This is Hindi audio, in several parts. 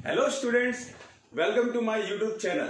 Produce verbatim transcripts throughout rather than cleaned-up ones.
Hello students, welcome to my YouTube channel.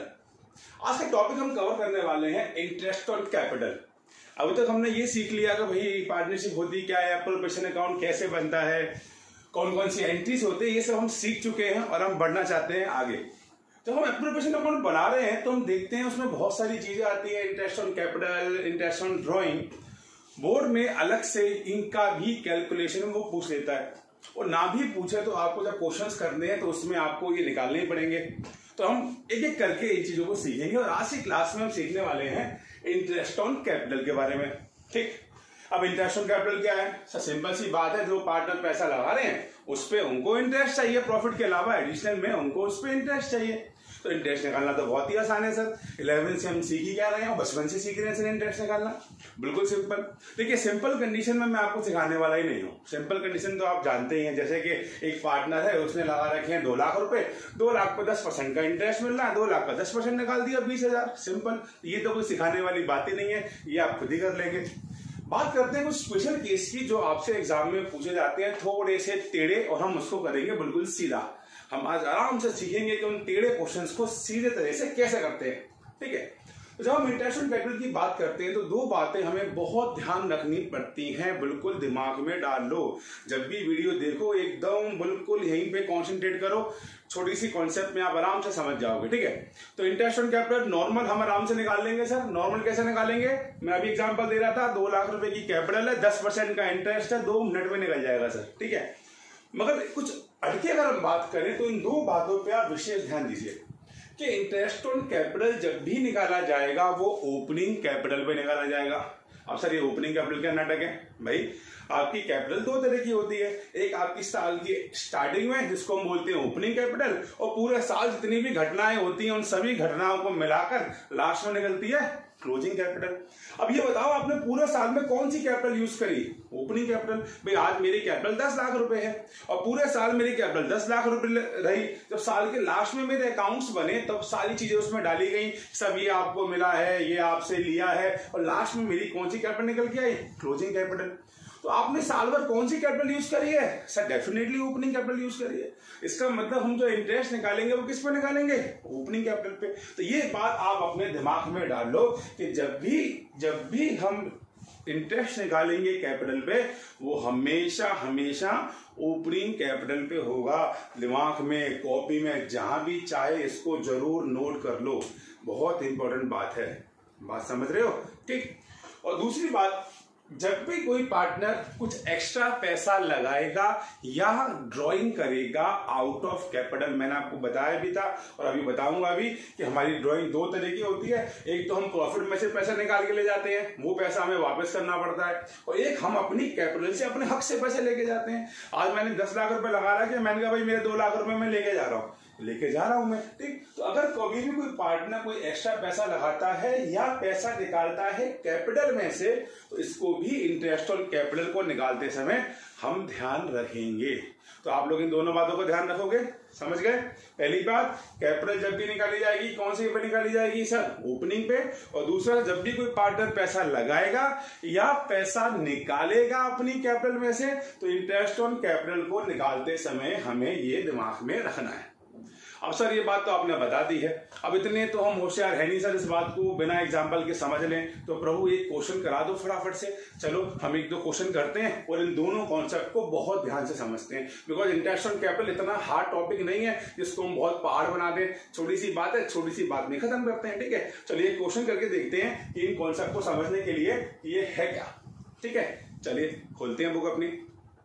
आज का टॉपिक हम कवर करने वाले हैं इंटरेस्ट ऑन कैपिटल। अभी तक हमने ये सीख लिया कि भाई पार्टनरशिप होती क्या है, प्रोपोर्शन अकाउंट कैसे बनता है, कौन कौन सी एंट्रीज होते हैं, ये सब हम सीख चुके हैं और हम बढ़ना चाहते हैं आगे। जब हम प्रोपोर्शन अकाउंट बना रहे हैं तो हम देखते हैं उसमें बहुत सारी चीजें आती है, interest on capital, interest on drawing. Board में अलग से इनका भी कैलकुलेशन वो पूछ लेता है, और ना भी पूछे तो आपको जब क्वेश्चंस करने हैं तो उसमें आपको ये निकालने ही पड़ेंगे। तो हम एक एक करके इन चीजों को सीखेंगे और आज की क्लास में हम सीखने वाले हैं इंटरेस्ट ऑन कैपिटल के बारे में। ठीक, अब इंटरेस्ट ऑन कैपिटल क्या है? सर सिंपल सी बात है, जो पार्टनर पैसा लगा रहे हैं उस पर उनको इंटरेस्ट चाहिए, प्रॉफिट के अलावा एडिशनल में उनको उस पर इंटरेस्ट चाहिए। तो इंटरेस्ट निकालना तो बहुत ही आसान है सर, इलेवन से हम सीख ही क्या रहे हैं और बचपन से सीख रहे हैं सर इंटरेस्ट निकालना, बिल्कुल सिंपल। देखिए सिंपल कंडीशन में मैं आपको सिखाने वाला ही नहीं हूँ। सिंपल कंडीशन तो आप जानते ही हैं, जैसे कि एक पार्टनर है, उसने लगा रखे हैं दो लाख रुपए, दो लाख पे दस परसेंट का इंटरेस्ट मिल रहा है, दो लाख का दस परसेंट निकाल दिया, बीस हजार। सिंपल, ये तो कोई सिखाने वाली बात ही नहीं है, ये आप खुद ही कर लेंगे। बात करते हैं कुछ स्पेशल केस की जो आपसे एग्जाम में पूछे जाते हैं, थोड़े से टेढ़े, और हम उसको करेंगे बिल्कुल सीधा। हम आज आराम से सीखेंगे कि उन टेढ़े क्वेश्चंस को सीधे तरह से कैसे करते हैं। ठीक है, तो जब हम इंटरेस्ट ऑन कैपिटल की बात करते हैं तो दो बातें हमें बहुत ध्यान रखनी पड़ती हैं, बिल्कुल दिमाग में डाल लो। जब भी वीडियो देखो एकदम बिल्कुल यहीं पे कॉन्सेंट्रेट करो, छोटी सी कॉन्सेप्ट में आप आराम से समझ जाओगे। ठीक है, तो इंटरेस्ट ऑन कैपिटल नॉर्मल हम आराम से निकाल लेंगे सर। नॉर्मल कैसे निकालेंगे? मैं अभी एग्जांपल दे रहा था, दो लाख रुपए की कैपिटल है, दस परसेंट का इंटरेस्ट है, दो मिनट में निकल जाएगा सर। ठीक है, मगर कुछ अटके अगर हम बात करें तो इन दो बातों पे आप विशेष ध्यान दीजिए कि इंटरेस्ट ऑन कैपिटल जब भी निकाला जाएगा वो ओपनिंग कैपिटल पे निकाला जाएगा। अब सर ये ओपनिंग कैपिटल क्या नाटक है भाई? आपकी कैपिटल दो तरह की होती है, एक आपकी साल की स्टार्टिंग में जिसको हम बोलते हैं ओपनिंग कैपिटल, और पूरे साल जितनी भी घटनाएं होती हैं उन सभी घटनाओं को मिलाकर लास्ट में निकलती है क्लोजिंग कैपिटल। अब ये बताओ आपने पूरे साल में कौन सी कैपिटल यूज करी? Opening capital. भाई आज मेरी कैपिटल दस लाख रुपए है और पूरे साल मेरी कैपिटल दस लाख रुपए रही। जब साल के लास्ट में मेरे अकाउंट्स बने तब सारी चीजें उसमें डाली गई, सब ये आपको मिला है, ये आपसे लिया है, और लास्ट में मेरी कौन सी कैपिटल निकल के आई? Closing capital. तो आपने साल भर कौन सी कैपिटल यूज करी है? Sir definitely opening capital use करी है। इसका मतलब हम जो इंटरेस्ट निकालेंगे वो किस पे निकालेंगे? ओपनिंग कैपिटल पे। तो ये बात आप अपने दिमाग में डाल लो कि जब भी जब भी हम इंटरेस्ट निकालेंगे कैपिटल पे वो हमेशा हमेशा ओपनिंग कैपिटल पे होगा। दिमाग में, कॉपी में, जहां भी चाहे इसको जरूर नोट कर लो, बहुत इंपॉर्टेंट बात है। बात समझ रहे हो? ठीक। और दूसरी बात, जब भी कोई पार्टनर कुछ एक्स्ट्रा पैसा लगाएगा या ड्राइंग करेगा आउट ऑफ कैपिटल, मैंने आपको बताया भी था और अभी बताऊंगा भी कि हमारी ड्राइंग दो तरह की होती है। एक तो हम प्रॉफिट में से पैसा निकाल के ले जाते हैं, वो पैसा हमें वापस करना पड़ता है, और एक हम अपनी कैपिटल से, अपने हक से पैसे लेके जाते हैं। आज मैंने दस लाख रुपए लगा रखा है, मैंने कहा भाई मेरे दो लाख रुपए मैं लेके जा रहा हूँ, लेके जा रहा हूं मैं। ठीक, तो अगर कभी भी कोई पार्टनर कोई एक्स्ट्रा पैसा लगाता है या पैसा निकालता है कैपिटल में से, तो इसको भी इंटरेस्ट ऑन कैपिटल को निकालते समय हम ध्यान रखेंगे। तो आप लोग इन दोनों बातों को ध्यान रखोगे, समझ गए? पहली बात, कैपिटल जब भी निकाली जाएगी कौन सी पे निकाली जाएगी सर? ओपनिंग पे। और दूसरा, जब भी कोई पार्टनर पैसा लगाएगा या पैसा निकालेगा अपनी कैपिटल में से, तो इंटरेस्ट ऑन कैपिटल को निकालते समय हमें ये दिमाग में रखना है। अब सर ये बात तो आपने बता दी है, अब इतने तो हम होशियार है नहीं सर इस बात को बिना एग्जाम्पल के समझ लें, तो प्रभु एक क्वेश्चन करा दो फटाफट से। चलो हम एक दो क्वेश्चन करते हैं और इन दोनों कॉन्सेप्ट को बहुत ध्यान से समझते हैं, बिकॉज इंटरेस्ट ऑन कैपिटल इतना हार्ड टॉपिक नहीं है जिसको हम बहुत पहाड़ बना दें। छोटी सी बात है, छोटी सी बात में खत्म करते हैं। ठीक है, चलिए एक क्वेश्चन करके देखते हैं कि इन कॉन्सेप्ट को समझने के लिए ये है क्या। ठीक है, चलिए खोलते हैं बुक अपनी।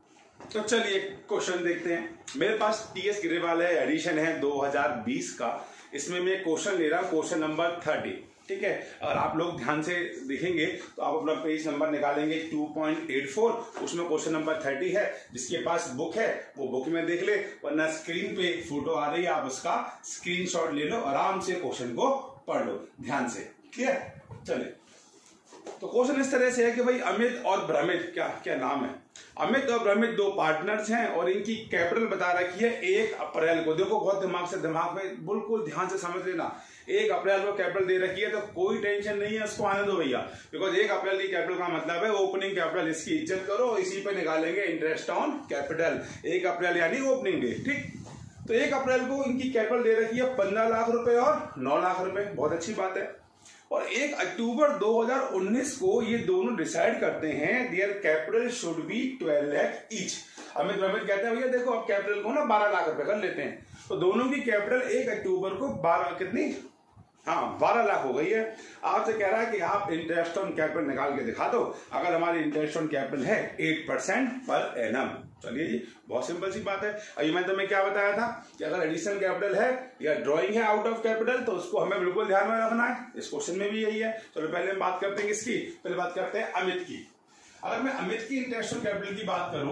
तो चलिए क्वेश्चन देखते हैं। मेरे पास टीएस ग्रेवाल है, एडिशन है दो हज़ार बीस का। इसमें मैं क्वेश्चन ले रहा हूं, क्वेश्चन नंबर तीस। ठीक है, और आप लोग ध्यान से देखेंगे तो आप अपना पेज नंबर निकालेंगे टू पॉइंट एट फोर, उसमें क्वेश्चन नंबर तीस है। जिसके पास बुक है वो बुक में देख ले, वरना स्क्रीन पे फोटो आ रही है, आप उसका स्क्रीनशॉट ले लो, आराम से क्वेश्चन को पढ़ लो ध्यान से। क्लियर? चलिए, तो क्वेश्चन इस तरह से है कि भाई अमित और भ्रमित, क्या क्या नाम है? अमित और भ्रमित दो पार्टनर्स हैं और इनकी कैपिटल बता रखी है एक अप्रैल को। देखो बहुत दिमाग से, दिमाग में बिल्कुल ध्यान से समझ लेना। एक अप्रैल को कैपिटल दे रखी है तो कोई टेंशन नहीं है, उसको आने दो भैया, बिकॉज एक अप्रैल की कैपिटल का मतलब है ओपनिंग कैपिटल। इसकी इज्जत करो, इसी पे निकालेंगे इंटरेस्ट ऑन कैपिटल। एक अप्रैल यानी ओपनिंग डे। ठीक, तो एक अप्रैल को इनकी कैपिटल दे रखी है पंद्रह लाख रुपए और नौ लाख रुपए, बहुत अच्छी बात है। और एक अक्टूबर दो हज़ार उन्नीस को ये दोनों डिसाइड करते हैं their capital should be twelve lakh each. Amit Amit कहते हैं भैया देखो अब कैपिटल को ना बारह लाख रुपए कर लेते हैं, तो दोनों की कैपिटल एक अक्टूबर को बारह कितनी, हाँ बारह लाख हो गई है। आपसे कह रहा है कि आप इंटरेस्ट ऑन कैपिटल निकाल के दिखा दो। अगर हमारी इंटरेस्ट ऑन कैपिटल है एट परसेंट पर एनम, चलिए जी बहुत सिंपल सी बात है। अभी मैंने तुम्हें क्या बताया था कि अगर एडिशनल कैपिटल है या ड्रॉइंग है आउट ऑफ कैपिटल तो उसको हमें बिल्कुल ध्यान में रखना है। इस क्वेश्चन में भी यही है। चलो पहले हम बात करते हैं किसकी, पहले बात करते हैं अमित की। अगर मैं अमित की इंटरेस्ट ऑन कैपिटल की बात करूं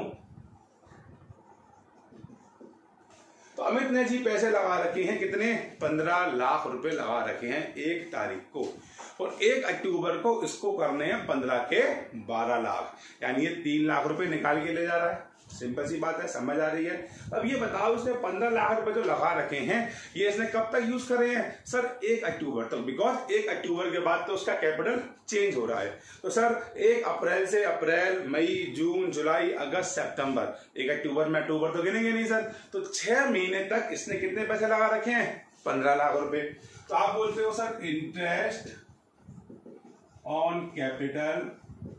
तो अमित ने जी पैसे लगा रखे हैं कितने, पंद्रह लाख रुपए लगा रखे हैं एक तारीख को, और एक अक्टूबर को इसको करने हैं पंद्रह के बारह लाख, यानी ये तीन लाख रुपए निकाल के ले जा रहा है। सिंपल सी बात है, समझ आ रही है। अब ये बताओ इसने पंद्रह लाख रुपए जो लगा रखे हैं ये इसने कब तक यूज करे हैं, सर एक अक्टूबर तक, बिकॉज एक अक्टूबर के बाद तो उसका कैपिटल चेंज हो रहा है। तो सर एक अप्रैल से अप्रैल, मई, जून, जुलाई, अगस्त, सितंबर, एक अक्टूबर में अक्टूबर तो गिनेंगे नहीं सर, तो छह महीने तक इसने कितने पैसे लगा रखे हैं, पंद्रह लाख रुपए। तो आप बोलते हो सर इंटरेस्ट ऑन कैपिटल,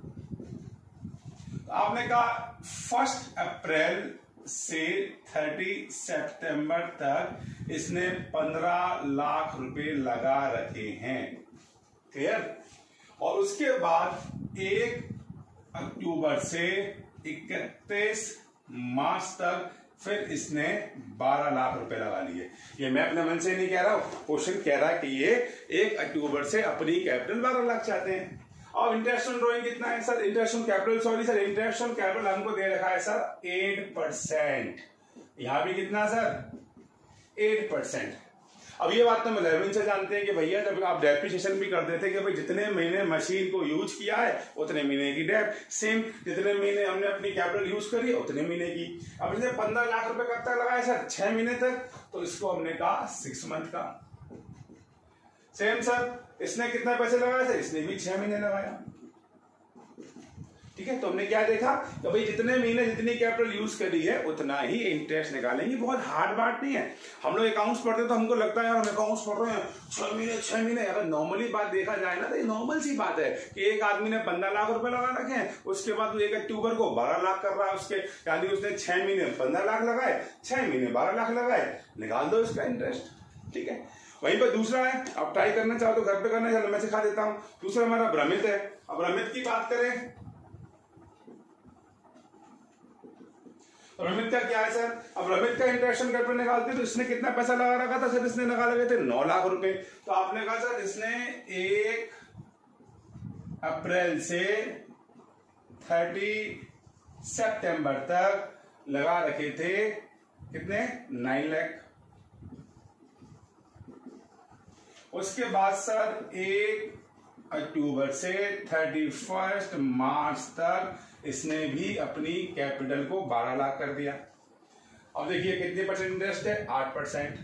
आपने कहा फर्स्ट अप्रैल से तीस सितंबर तक इसने पंद्रह लाख रुपए लगा रखे हैं, क्लियर। और उसके बाद एक अक्टूबर से इकतीस मार्च तक फिर इसने बारह लाख रुपए लगा लिए। ये मैं अपने मन से नहीं कह रहा हूं, क्वेश्चन कह रहा है कि ये एक अक्टूबर से अपनी कैपिटल बारह लाख चाहते हैं। और इंटरेस्ट ऑन ड्रॉइंग कितना है sir, interest on capital, sorry sir interest on capital हमको दे रखा है सर एट परसेंट, यहां भी कितना सर एट परसेंट। अब ये बात तो हम इलेवन से जानते हैं कि भैया जब आप डेप्रिसिएशन भी कर देते कि भाई जितने महीने मशीन को यूज किया है उतने महीने की डेप, सेम जितने महीने हमने अपनी कैपिटल यूज करी उतने महीने की। अब इसने पंद्रह लाख रुपए कब तक लगाया सर, छह महीने तक, तो इसको हमने कहा सिक्स मंथ का। सेम सर इसने कितना पैसे लगाया सर, इसने भी छह महीने लगाया, ठीक है। तो हमने क्या देखा तो भाई जितने महीने जितनी कैपिटल यूज करी है उतना ही इंटरेस्ट निकालेंगे। बहुत हार्ड बात नहीं है। हम लोग अकाउंट्स पढ़ते हैं तो हमको लगता है यार हम अकाउंट्स पढ़ रहे हैं छह महीने छह महीने, अगर नॉर्मली बात देखा जाए ना तो ये नॉर्मल सी बात है कि एक आदमी ने पंद्रह लाख रुपए लगा रखे हैं, उसके बाद एक अक्टूबर को बारह लाख कर रहा है उसके, यानी उसने छह महीने पंद्रह लाख लगाए, छह महीने बारह लाख लगाए, निकाल दो इसका इंटरेस्ट, ठीक है। वहीं पर दूसरा है, आप ट्राई करना चाहो तो घर पे करना, चलो मैं सिखा देता हूं। दूसरा हमारा भ्रमित है। अब भ्रमित की बात करें, भ्रमित का क्या है सर, अब भ्रमित का इंटरेस्ट ऑन कैपिटल निकालते तो इसने कितना पैसा लगा रखा था सर, इसने लगा लगे थे नौ लाख रुपए। तो आपने कहा सर इसने एक अप्रैल से तीस सितंबर तक लगा रखे थे कितने, नाइन लाख। उसके बाद सर एक अक्टूबर से थर्टी फर्स्ट मार्च तक इसने भी अपनी कैपिटल को बारह लाख कर दिया। अब देखिए कितने परसेंट इंटरेस्ट है, आठ परसेंट,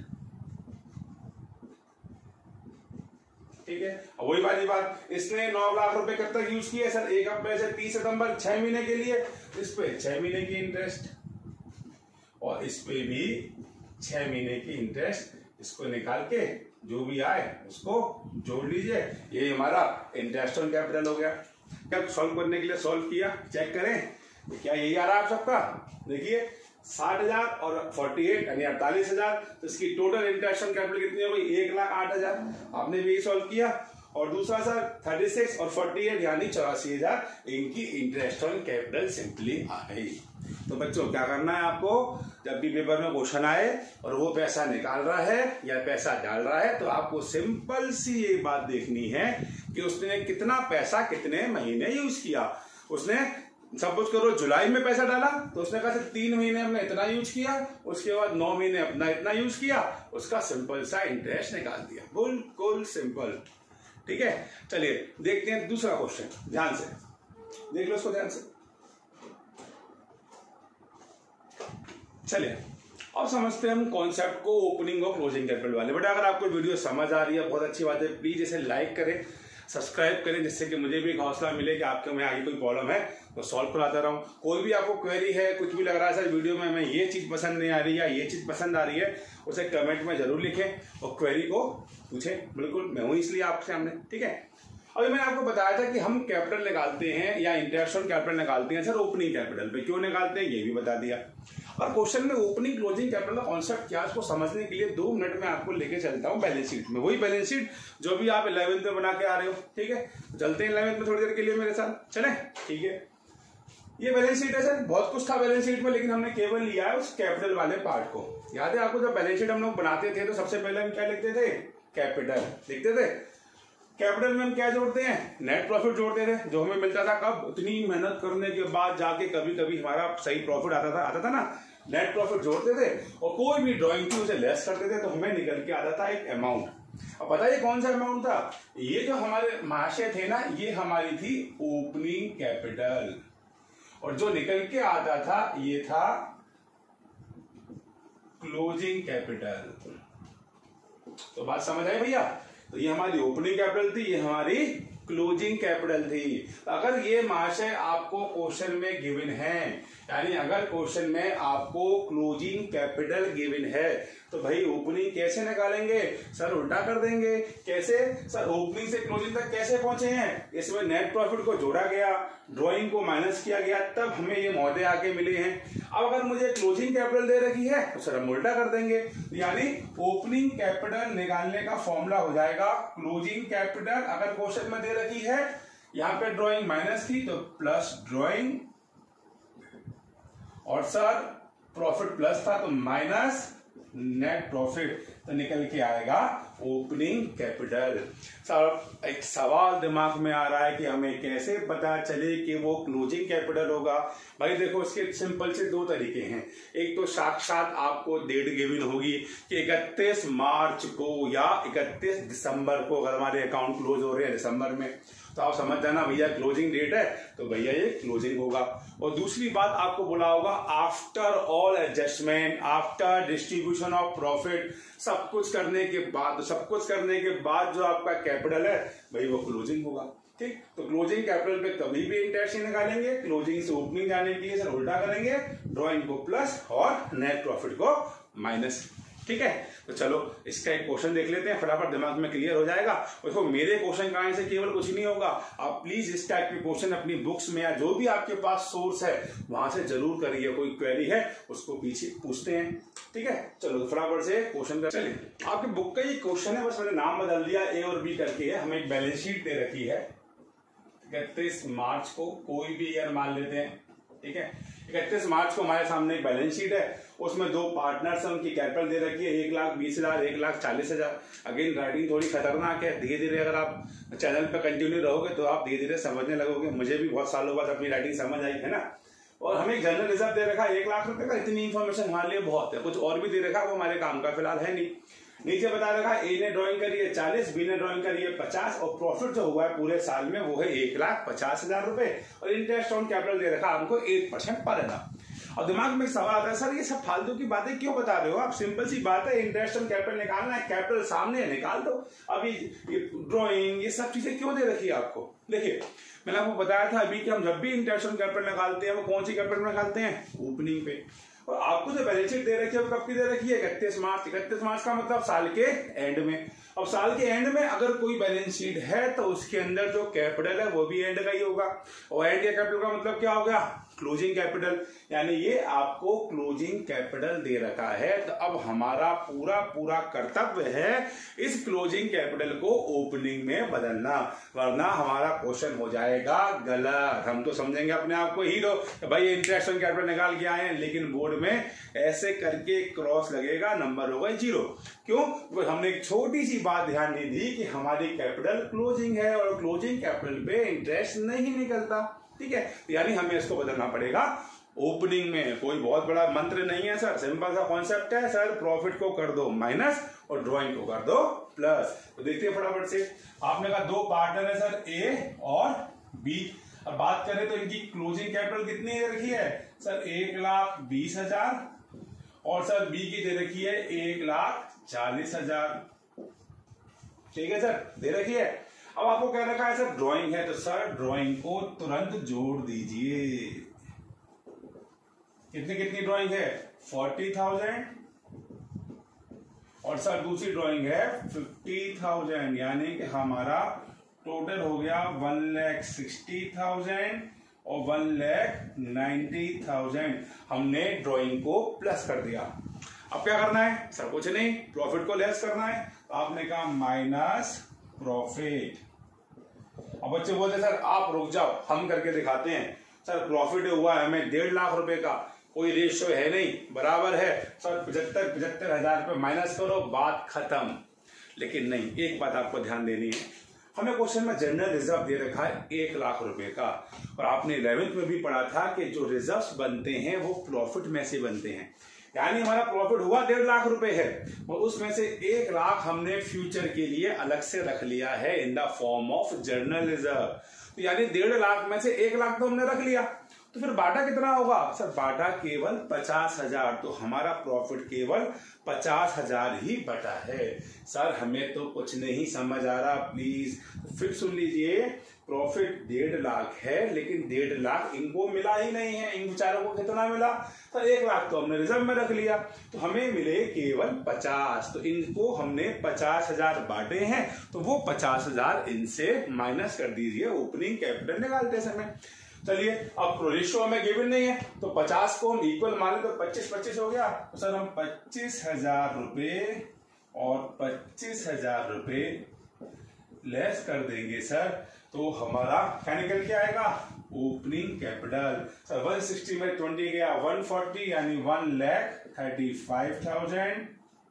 ठीक है। अब वही वाली बात, इसने नौ लाख रुपए कब तक यूज किया सर, एक अप्रैल से तीस सितंबर, छह महीने के लिए, इस पे छह महीने की इंटरेस्ट और इस पे भी छह महीने की इंटरेस्ट, इसको निकाल के जो भी आए उसको जोड़ लीजिए, ये हमारा इंटरेस्ट ऑन कैपिटल हो गया। क्या सॉल्व करने के लिए सॉल्व किया, चेक करें तो क्या यही आ रहा है आप सबका, देखिए साठ हजार और फोर्टी एट यानी अड़तालीस हजार, तो इसकी टोटल इंटरेस्ट ऑन कैपिटल कितनी हो गई, एक लाख आठ हजार। आपने भी सॉल्व किया। और दूसरा सर थर्टी सिक्स और फोर्टी एट यानी चौरासी हजार इनकी इंटरेस्ट ऑन कैपिटल सिंपली आ गई। तो बच्चों क्या करना है आपको, जब भी पेपर में क्वेश्चन आए और वो पैसा निकाल रहा है या पैसा डाल रहा है तो आपको सिंपल सी ये बात देखनी है कि उसने कितना पैसा कितने महीने यूज किया। उसने सपोज करो जुलाई में पैसा डाला तो उसने कहा तीन महीने हमने इतना यूज किया, उसके बाद नौ महीने अपना इतना यूज किया, उसका सिंपल सा इंटरेस्ट निकाल दिया, बिल्कुल सिंपल, ठीक है। चलिए देखते हैं दूसरा क्वेश्चन, ध्यान से देख लो उसको, ध्यान से। चलिए अब समझते हैं हम कॉन्सेप्ट को ओपनिंग और क्लोजिंग कैपिटल वाले। बट अगर आपको वीडियो समझ आ रही है बहुत अच्छी बात है, प्लीज इसे लाइक करें, सब्सक्राइब करें, जिससे कि मुझे भी एक हौसला मिले कि आपके में आगे कोई प्रॉब्लम है तो सॉल्व कराता रहा हूँ। कोई भी आपको क्वेरी है, कुछ भी लग रहा है सर वीडियो में हमें ये चीज़ पसंद नहीं आ रही है, ये चीज़ पसंद आ रही है, उसे कमेंट में जरूर लिखें और क्वेरी को पूछें। बिल्कुल मैं हूँ इसलिए आपके सामने, ठीक है। अभी मैंने आपको बताया था कि हम कैपिटल निकालते हैं या इंटरेस्ट ऑन कैपिटल निकालते हैं सर ओपनिंग कैपिटल पे। क्यों निकालते हैं ये भी बता दिया। और क्वेश्चन में ओपनिंग क्लोजिंग कैपिटल का कॉन्सेप्ट क्या है उसको समझने के लिए दो मिनट में आपको लेके चलता हूँ बैलेंस शीट में। वही बैलेंस शीट जो भी आप इलेवेंथ में बना के आ रहे हो, ठीक है। चलते हैं इलेवेंथ में थोड़ी देर के लिए मेरे साथ, चले, ठीक है। ये बैलेंस शीट है सर, बहुत कुछ था बैलेंस शीट में, लेकिन हमने केवल लिया है उस कैपिटल वाले पार्ट को। याद है आपको जब बैलेंस शीट हम लोग बनाते थे तो सबसे पहले हम क्या लिखते थे? कैपिटल लिखते थे। कैपिटल में हम क्या जोड़ते हैं? नेट प्रॉफिट जोड़ते थे, जो हमें मिलता था कब? उतनी मेहनत करने के बाद जाके कभी कभी हमारा सही प्रॉफिट आता था आता था ना, नेट प्रॉफिट जोड़ते थे और कोई भी ड्राइंग थी उसे लेस करते थे तो हमें निकल के आता था एक अमाउंट। अब बताइए कौन सा अमाउंट था? ये जो हमारे महाशय थे ना, ये हमारी थी ओपनिंग कैपिटल और जो निकल के आता था ये था क्लोजिंग कैपिटल। तो बात समझ आई भैया? तो ये हमारी ओपनिंग कैपिटल थी, ये हमारी क्लोजिंग कैपिटल थी। अगर ये महाशय आपको क्वेश्चन में गिवन है, यानी अगर क्वेश्चन में आपको क्लोजिंग कैपिटल गिवन है तो भाई ओपनिंग कैसे निकालेंगे सर? उल्टा कर देंगे। कैसे सर? ओपनिंग से क्लोजिंग तक कैसे पहुंचे हैं? इसमें नेट प्रॉफिट को जोड़ा गया, ड्राइंग को माइनस किया गया, तब हमें ये मौदे आके मिले हैं। अब अगर मुझे क्लोजिंग कैपिटल दे रखी है तो सर हम उल्टा कर देंगे, यानी ओपनिंग कैपिटल निकालने का फॉर्मूला हो जाएगा क्लोजिंग कैपिटल। अगर क्वेश्चन में दे रखी है, यहां पे ड्राइंग माइनस थी तो प्लस ड्राइंग, और सर प्रॉफिट प्लस था तो माइनस नेट प्रॉफिट, तो निकल के आएगा ओपनिंग कैपिटल। सर एक सवाल दिमाग में आ रहा है कि हमें कैसे पता चले कि वो क्लोजिंग कैपिटल होगा? भाई देखो इसके सिंपल से दो तरीके हैं। एक तो साक्षात आपको डेट गिवन होगी कि इकतीस मार्च को या इकतीस दिसंबर को अगर हमारे अकाउंट क्लोज हो रहे हैं दिसंबर में, तो आप समझ जाना भैया क्लोजिंग डेट है तो भैया ये क्लोजिंग होगा। और दूसरी बात आपको बोला होगा after all adjustment, after distribution of profit, सब कुछ करने के बाद सब कुछ करने के बाद जो आपका कैपिटल है भाई वो क्लोजिंग होगा, ठीक। तो क्लोजिंग कैपिटल पे कभी भी इंटरेस्ट नहीं निकालेंगे, क्लोजिंग से ओपनिंग जाने के लिए सर उल्टा करेंगे, ड्राइंग को प्लस और नेट प्रॉफिट को माइनस, ठीक है। तो चलो इसका एक क्वेश्चन देख लेते हैं, फटाफट दिमाग में क्लियर हो जाएगा। देखो मेरे क्वेश्चन कराने से केवल कुछ नहीं होगा, आप प्लीज इस टाइप के क्वेश्चन अपनी बुक्स में या जो भी आपके पास सोर्स है वहां से जरूर करिए। कोई क्वेरी है उसको पीछे पूछते हैं, ठीक है। चलो फटाफट से क्वेश्चन कर चलिए। आपकी बुक का ये क्वेश्चन है, बस मैंने नाम बदल दिया, ए और बी करके है। हमें एक बैलेंस शीट दे रखी है इकतीस मार्च को, कोई भी ईयर मान लेते हैं, ठीक है। इकतीस मार्च को हमारे सामने एक बैलेंस शीट है, उसमें दो पार्टनर्स हैं, उनकी कैपिटल दे रखी है एक लाख बीस हजार एक लाख चालीस हजार। अगेन राइटिंग थोड़ी खतरनाक है, धीरे धीरे अगर आप चैनल पे कंटिन्यू रहोगे तो आप धीरे धीरे समझने लगोगे। मुझे भी बहुत सालों बाद अपनी राइटिंग समझ आई है ना। और हमें जनरल रिजर्व दे रखा है एक लाख रुपए का, इतनी इन्फॉर्मेशन हमारे लिए बहुत है। कुछ और भी दे रखा है वो हमारे काम का फिलहाल है नहीं। नीचे बता रखा है ए ने ड्राइंग करी है चालीस, बी ने ड्राइंग करी है पचास, और प्रॉफिट जो हुआ है पूरे साल में वो है एक लाख पचास हजार रुपए, और इंटरेस्ट ऑन कैपिटल दे रखा है हमको एट परसेंट पर एनम। और दिमाग में एक सवाल आता है सर ये सब फालतू की बातें क्यों बता रहे हो आप? सिंपल सी बात है, इंटरेस्ट ऑन कैपिटल निकालना है, कैपिटल सामने है निकाल दो। अभी ये ड्राइंग ये सब चीजें क्यों दे रखी है आपको? देखिए मैंने आपको बताया था अभी कि हम जब भी इंटरेस्ट ऑन कैपिटल निकालते हैं वो कौन सी कैपिटल निकालते हैं? ओपनिंग पे। और आपको जो बैलेंस शीट दे रखी है वो कब की दे रखी है? इकतीस मार्च। इकतीस मार्च का मतलब साल के एंड में। अब साल के एंड में अगर कोई बैलेंस शीट है तो उसके अंदर जो कैपिटल है वो भी एंड का ही होगा, और एंड के कैपिटल का मतलब क्या हो गया? क्लोजिंग कैपिटल, यानी ये आपको क्लोजिंग कैपिटल दे रखा है। तो अब हमारा पूरा पूरा कर्तव्य है इस क्लोजिंग कैपिटल को ओपनिंग में बदलना, वरना हमारा क्वेश्चन हो जाएगा गलत। हम तो समझेंगे अपने आप को हीरो, भाई इंटरेस्ट ऑन कैपिटल निकाल के आए हैं, लेकिन बोर्ड में ऐसे करके क्रॉस लगेगा, नंबर होगा जीरो। क्यों? हमने एक छोटी सी बात ध्यान नहीं दी कि हमारी कैपिटल क्लोजिंग है और क्लोजिंग कैपिटल पे इंटरेस्ट नहीं निकलता, ठीक है। यानी हमें इसको बदलना पड़ेगा ओपनिंग में। कोई बहुत बड़ा मंत्र नहीं है सर, सिंपल सा कॉन्सेप्ट है सर, प्रॉफिट को कर दो माइनस और ड्राइंग को कर दो प्लस। तो देखिए फटाफट से, आपने कहा दो पार्टनर है सर ए और बी। अब बात करें तो इनकी क्लोजिंग कैपिटल कितनी दे रखी है सर? एक लाख बीस हजार, और सर बी की दे रखी है एक लाख चालीस हजार, ठीक है सर, दे रखी है। अब आपको क्या रखा है सर, ड्राइंग है, तो सर ड्राइंग को तुरंत जोड़ दीजिए। कितनी कितनी ड्राइंग है, फोर्टी थाउजेंड, और सर दूसरी ड्राइंग है फिफ्टी थाउजेंड, यानी कि हमारा टोटल हो गया वन लैख सिक्सटी थाउजेंड और वन लैख नाइन्टी थाउजेंड। हमने ड्राइंग को प्लस कर दिया। अब क्या करना है सर, कुछ नहीं, प्रॉफिट को लेस करना है। तो आपने कहा माइनस प्रॉफिट। अब बच्चे बोलते सर आप रुक जाओ, हम करके दिखाते हैं। सर प्रॉफिट हुआ है हमें डेढ़ लाख रुपए का, कोई रेशियो है नहीं, बराबर है सर पचहत्तर पचहत्तर हजार रुपए माइनस करो, बात खत्म। लेकिन नहीं, एक बात आपको ध्यान देनी है, हमें क्वेश्चन में जनरल रिजर्व दे रखा है एक लाख रुपए का, और आपने इलेवेंथ में भी पढ़ा था कि जो रिजर्व्स बनते हैं वो प्रॉफिट में से बनते हैं। यानी हमारा प्रॉफिट हुआ डेढ़ लाख रुपए है, और उसमें से एक लाख हमने फ्यूचर के लिए अलग से रख लिया है in the form of general reserve. तो यानी डेढ़ लाख में से एक लाख तो हमने रख लिया, तो फिर बाटा कितना होगा सर, बाटा केवल पचास हजार। तो हमारा प्रॉफिट केवल पचास हजार ही बटा है। सर हमें तो कुछ नहीं समझ आ रहा, प्लीज फिर सुन लीजिए। प्रॉफिट डेढ़ लाख है, लेकिन डेढ़ लाख इनको मिला ही नहीं है। इन बेचारों को कितना मिला सर, एक लाख तो हमने रिजर्व में रख लिया, तो हमें मिले केवल पचास। तो इनको हमने पचास हजार बांटे हैं, तो वो पचास हजार इनसे माइनस कर दीजिए ओपनिंग कैपिटल निकालते समय। चलिए अब रेशियो हमें गिवन नहीं है, तो पचास को हम इक्वल माने तो पच्चीस पच्चीस हो गया। तो सर हम पच्चीस हजार रुपये और पच्चीस हजार रुपये लेस कर देंगे सर, तो हमारा क्या निकल के आएगा, opening capital. Sir one sixty में ट्वेंटी गया वन फोर्टी, यानी one lakh thirty five thousand,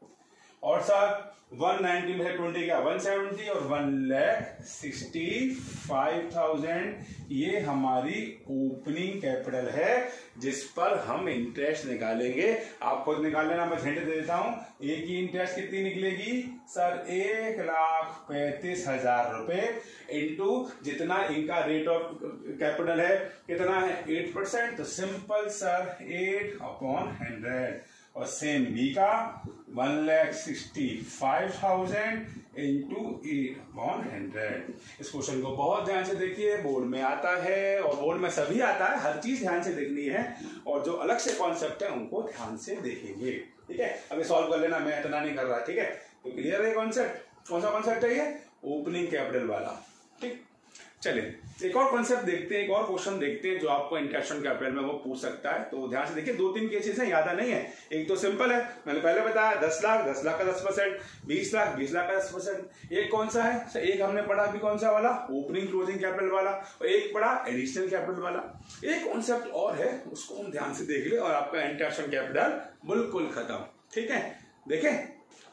और सर वन नाइन्टी में ट्वेंटी गया वन सेवेंटी, और one lakh sixty five thousand. ये हमारी ओपनिंग कैपिटल है जिस पर हम इंटरेस्ट निकालेंगे। आप खुद निकाल लेना, मैं हिंट दे देता हूं। ए की इंटरेस्ट कितनी निकलेगी सर, एक लाख पैंतीस हजार रुपए इंटू जितना इनका रेट ऑफ कैपिटल है कितना है, एट परसेंट। तो simple sir eight upon hundred, और सेम बी का one lakh sixty five thousand into eight upon hundred. इस क्वेश्चन को बहुत ध्यान से देखिए, बोर्ड में आता है और बोर्ड में सभी आता है, हर चीज ध्यान से देखनी है, और जो अलग से कॉन्सेप्ट है उनको ध्यान से देखेंगे। ठीक है, अभी सॉल्व कर लेना, मैं इतना नहीं कर रहा। ठीक है, तो क्लियर है कॉन्सेप्ट। कौन सा कॉन्सेप्ट है ये, ओपनिंग कैपिटल वाला। ठीक, चलिए एक और कॉन्सेप्ट देखते हैं, एक और क्वेश्चन देखते हैं जो आपको इंटरेस्ट ऑन कैपिटल में वो पूछ सकता है। तो ध्यान से देखिए, दो तीन केसेस हैं, ज्यादा नहीं है। एक तो सिंपल है, मैंने पहले बताया दस लाख दस लाख का दस परसेंट, बीस लाख बीस लाख का दस परसेंट। एक कौन सा है सर, एक हमने पढ़ा अभी कौन सा वाला, ओपनिंग क्लोजिंग कैपिटल वाला, और एक पढ़ा एडिशनल कैपिटल वाला। एक कॉन्सेप्ट और है, उसको हम ध्यान से देख ले और आपका इंटरेस्ट ऑन कैपिटल बिल्कुल खत्म। ठीक है, देखें।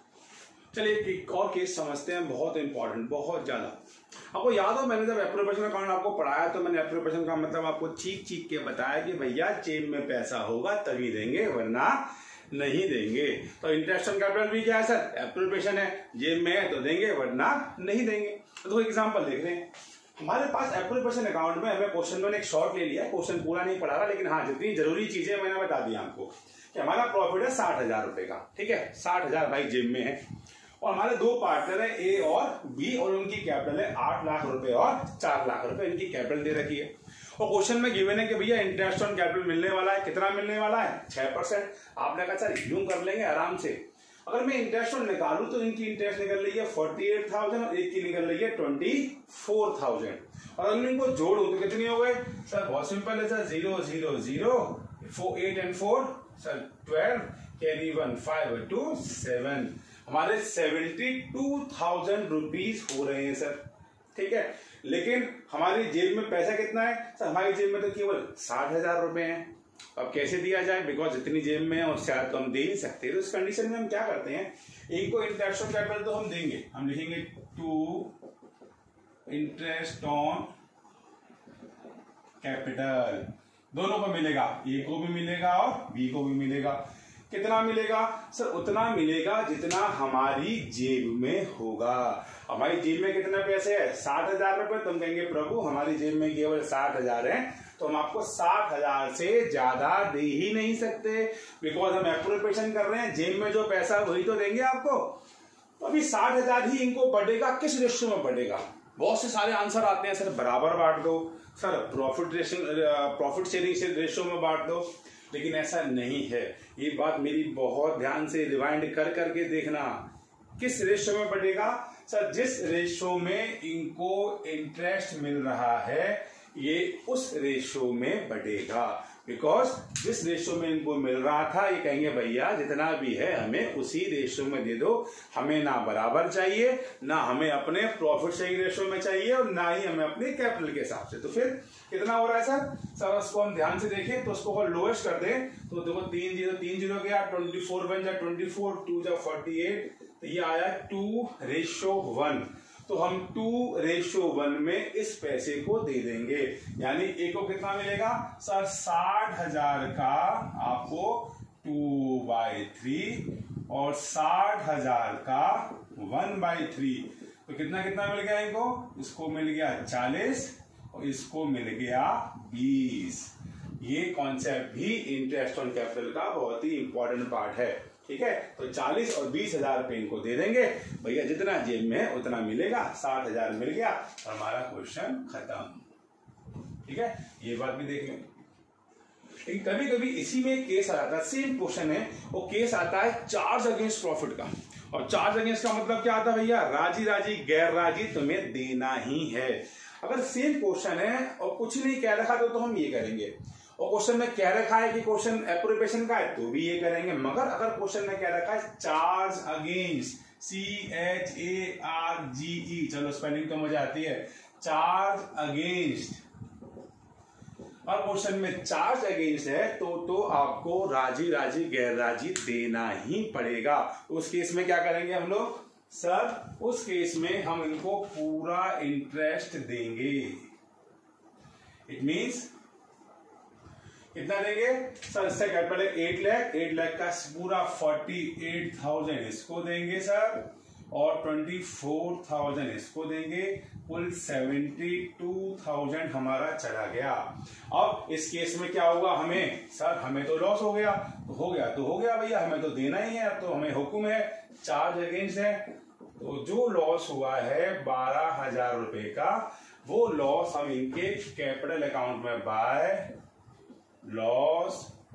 चलिए एक और केस समझते हैं, बहुत इंपॉर्टेंट, बहुत ज्यादा। आपको याद हो मैंने जब एप्रोप्रिएशन अकाउंट आपको पढ़ाया तो मैंने एप्रोप्रिएशन का मतलब आपको चीख चीख के बताया कि भैया जेब में पैसा होगा तभी देंगे, वरना नहीं देंगे। तो इंटरेस्ट ऑन कैपिटल भी क्या है सर, एप्रोप्रिएशन है, जेब में है तो देंगे वरना नहीं देंगे। तो एग्जाम्पल देख रहे हैं, हमारे पास एप्रोप्रिएशन अकाउंट में हमें क्वेश्चन में एक शॉर्ट ले लिया है, क्वेश्चन पूरा नहीं पढ़ा रहा, लेकिन हाँ जितनी जरूरी चीजें मैंने बता दी आपको कि हमारा प्रॉफिट है साठ हजार रुपए का। ठीक है, साठ हजार भाई जेब में है, और हमारे दो पार्टनर है ए और बी, और उनकी कैपिटल है आठ लाख रुपए और चार लाख रुपए इनकी कैपिटल दे रखी है। और क्वेश्चन में गिवन है कि भैया इंटरेस्ट ऑन कैपिटल मिलने वाला है, कितना मिलने वाला है, छह परसेंट। आपने कहा सर यूं कर लेंगे आराम से, अगर मैं इंटरेस्ट ऑन निकालू तो इनकी इंटरेस्ट निकल रही है फोर्टी एट थाउजेंड और एक की निकल रही है ट्वेंटी फोर थाउजेंड, और अगर इनको जोड़ू तो कितनी हो गए सर, बहुत सिंपल है sir, zero zero zero, four eight and four sir twelve, carry one five two seven, हमारे सेवेंटी टू थाउजेंड रुपीज हो रहे हैं सर। ठीक है, लेकिन हमारी जेब में पैसा कितना है सर, हमारी जेब में तो केवल साठ हजार रुपए हैं। अब कैसे दिया जाए, बिकॉज जितनी जेब में है और शायद तो हम दे नहीं सकते, तो इस कंडीशन में हम क्या करते हैं, इनको इंटरेस्ट ऑन कैपिटल तो हम देंगे, हम लिखेंगे टू इंटरेस्ट ऑन कैपिटल, दोनों को मिलेगा, ए को भी मिलेगा और बी को भी मिलेगा। कितना मिलेगा सर, उतना मिलेगा जितना हमारी जेब में होगा। हमारी जेब में कितना पैसे है, साठ हजार रुपए, तुम कहेंगे प्रभु हमारी जेब में केवल साठ हजार है, तो हम आपको साठ हजार से ज्यादा दे ही नहीं सकते, बिकॉज हम एप्रोप्रिएशन कर रहे हैं, जेब में जो पैसा वही तो देंगे आपको। तो अभी साठ हजार ही इनको बढ़ेगा, किस रेशियो में बढ़ेगा, बहुत से सारे आंसर आते हैं, सर बराबर बांट दो, sir profit ratio profit sharing से रेशियो में बांट दो, लेकिन ऐसा नहीं है। ये बात मेरी बहुत ध्यान से रिवाइंड कर करके देखना। किस रेशियो में बढ़ेगा? सर जिस रेशियो में इनको इंटरेस्ट मिल रहा है ये उस रेशियो में बढ़ेगा। बिकॉज जिस रेशियो में इनको मिल रहा था ये कहेंगे भैया जितना भी है हमें उसी रेशियो में दे दो, हमें ना बराबर चाहिए, ना हमें अपने प्रॉफिट शेयरिंग रेशियो में चाहिए और ना ही हमें अपने कैपिटल के हिसाब से। तो फिर कितना हो रहा है सर? सर उसको हम ध्यान से देखें तो उसको अगर लोएस्ट कर दें तो देखो तीन जीरो तीन जीरो गया, ट्वेंटी फोर बन जाए ट्वेंटी फोर, टू जा फोर्टी एट, तो ये आया टू रेशियो वन। तो हम टू रेशियो वन में इस पैसे को दे देंगे, यानी एक को कितना मिलेगा सर? साठ हजार का आपको टू बाई थ्री और साठ हजार का वन बाई थ्री, तो कितना कितना मिल गया इनको? इसको मिल गया चालीस और इसको मिल गया बीस। ये कॉन्सेप्ट भी इंटरेस्ट ऑन कैपिटल का बहुत ही इंपॉर्टेंट पार्ट है, ठीक है। तो चालीस और बीस हजार रुपए इनको दे देंगे, भैया जितना जेब में है उतना मिलेगा, साठ हजार मिल गया, हमारा क्वेश्चन खत्म, ठीक है। ये बात भी देख लें। लेकिन कभी कभी इसी में केस आता है, सेम क्वेश्चन है, वो केस आता है चार्ज अगेंस्ट प्रॉफिट का। और चार्ज अगेंस्ट का मतलब क्या आता है भैया? राजी राजी गैर राजी तुम्हें देना ही है। अगर सेम क्वेश्चन है और कुछ नहीं कह रखा तो, तो हम ये करेंगे, और क्वेश्चन में कह रखा है कि क्वेश्चन एप्रोप्रिएशन का है तो भी ये करेंगे। मगर अगर क्वेश्चन में कह रखा है charge against, C H A R G E, चलो स्पेलिंग तो मुझे आती है, चार्ज अगेंस्ट, और क्वेश्चन में चार्ज अगेंस्ट है तो तो आपको राजी राजी गैर राजी देना ही पड़ेगा। उस केस में क्या करेंगे हम लोग? सर उस केस में हम इनको पूरा इंटरेस्ट देंगे। इट मीन्स कितना देंगे सर? इससे capital eight lakh, eight lakh का पूरा फोर्टी एट थाउजेंड इसको देंगे सर, और ट्वेंटी फोर थाउजेंड इसको देंगे, कुल सेवेंटी टू थाउजेंड हमारा चला गया। अब इस केस में क्या होगा? हमें सर हमें तो लॉस हो गया, तो हो गया तो हो गया भैया, हमें तो देना ही है, अब तो हमें हुक्म है, चार्ज अगेंस्ट है। तो जो लॉस हुआ है बारह हजार रुपए का, वो लॉस हम इनके कैपिटल अकाउंट में by loss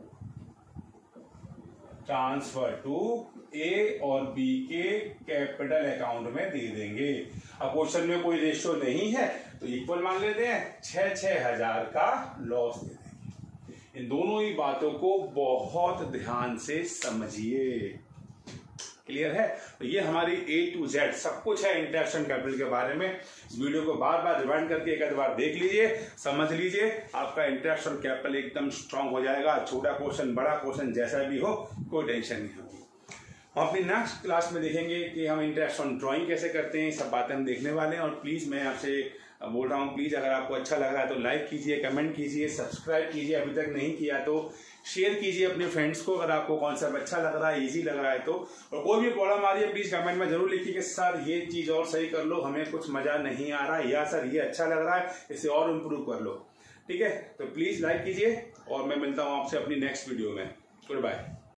transfer to A और बी के कैपिटल अकाउंट में दे देंगे। अब क्वेश्चन में कोई रेशियो नहीं है तो इक्वल मान लेते हैं, छह छह हजार का लॉस दे देंगे। इन दोनों ही बातों को बहुत ध्यान से समझिए। क्लियर है? तो ये हमारी ए टू जेड सब कुछ है इंटरेस्ट ऑन कैपिटल के बारे में। इस वीडियो को बार बार रिवाइंड करके एक आध बार देख लीजिए, समझ लीजिए, आपका इंटरेस्ट ऑन कैपिटल एकदम स्ट्रांग हो जाएगा। छोटा क्वेश्चन बड़ा क्वेश्चन जैसा भी हो कोई टेंशन नहीं होगी। हम अपनी नेक्स्ट क्लास में देखेंगे कि हम इंटरेस्ट ऑन ड्राइंग कैसे करते हैं, सब बातें हम देखने वाले हैं। और प्लीज मैं आपसे बोल रहा हूँ, प्लीज अगर आपको अच्छा लग रहा है तो लाइक कीजिए, कमेंट कीजिए, सब्सक्राइब कीजिए, अभी तक नहीं किया तो शेयर कीजिए अपने फ्रेंड्स को अगर आपको कॉन्सेप्ट अच्छा लग रहा है, इजी लग रहा है तो। और कोई भी प्रॉब्लम आ रही है प्लीज कमेंट में जरूर लिखिए कि सर ये चीज और सही कर लो, हमें कुछ मजा नहीं आ रहा है, या सर ये अच्छा लग रहा है इसे और इम्प्रूव कर लो, ठीक है। तो प्लीज लाइक कीजिए और मैं मिलता हूँ आपसे अपनी नेक्स्ट वीडियो में। Good bye.